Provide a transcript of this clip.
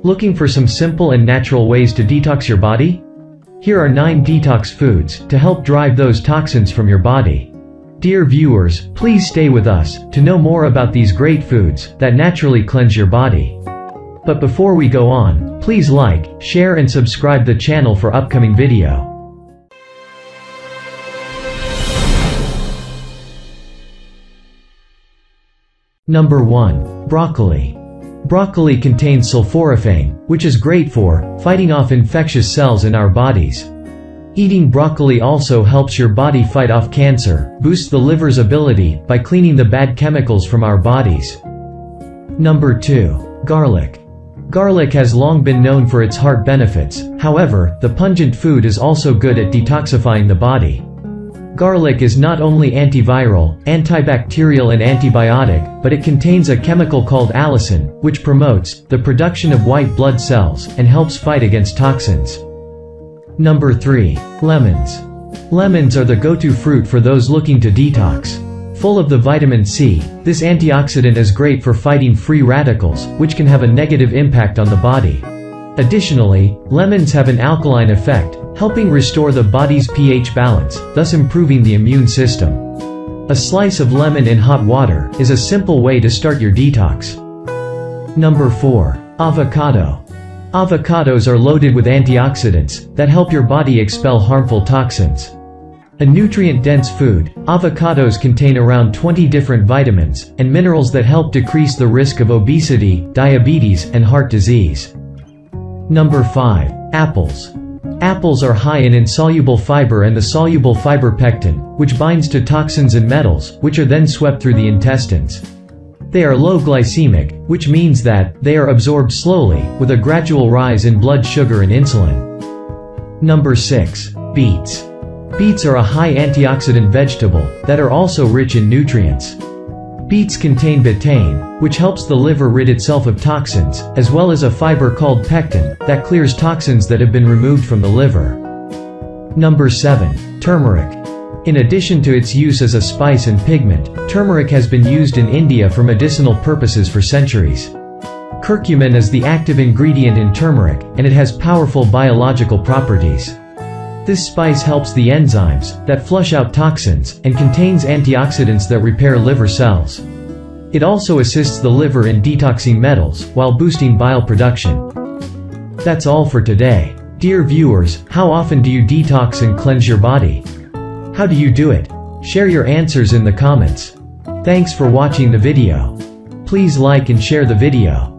Looking for some simple and natural ways to detox your body? Here are 9 detox foods to help drive those toxins from your body. Dear viewers, please stay with us to know more about these great foods that naturally cleanse your body. But before we go on, please like, share and subscribe the channel for upcoming video. Number 1. Broccoli. Broccoli contains sulforaphane, which is great for fighting off infectious cells in our bodies. Eating broccoli also helps your body fight off cancer, boosts the liver's ability by cleaning the bad chemicals from our bodies. Number 2. Garlic. Garlic has long been known for its heart benefits, however, the pungent food is also good at detoxifying the body. Garlic is not only antiviral, antibacterial and antibiotic, but it contains a chemical called allicin, which promotes the production of white blood cells and helps fight against toxins. Number 3. Lemons. Lemons are the go-to fruit for those looking to detox. Full of the vitamin C, this antioxidant is great for fighting free radicals, which can have a negative impact on the body. Additionally, lemons have an alkaline effect, helping restore the body's pH balance, thus improving the immune system. A slice of lemon in hot water is a simple way to start your detox. Number 4. Avocado. Avocados are loaded with antioxidants that help your body expel harmful toxins. A nutrient-dense food, avocados contain around 20 different vitamins and minerals that help decrease the risk of obesity, diabetes, and heart disease. Number 5. Apples. Apples are high in insoluble fiber and the soluble fiber pectin, which binds to toxins and metals, which are then swept through the intestines. They are low glycemic, which means that they are absorbed slowly, with a gradual rise in blood sugar and insulin. Number 6. Beets. Beets are a high antioxidant vegetable that are also rich in nutrients. Beets contain betaine, which helps the liver rid itself of toxins, as well as a fiber called pectin that clears toxins that have been removed from the liver. Number 7. Turmeric. In addition to its use as a spice and pigment, turmeric has been used in India for medicinal purposes for centuries. Curcumin is the active ingredient in turmeric, and it has powerful biological properties. This spice helps the enzymes that flush out toxins and contains antioxidants that repair liver cells. It also assists the liver in detoxing metals while boosting bile production. That's all for today. Dear viewers, how often do you detox and cleanse your body? How do you do it? Share your answers in the comments. Thanks for watching the video. Please like and share the video.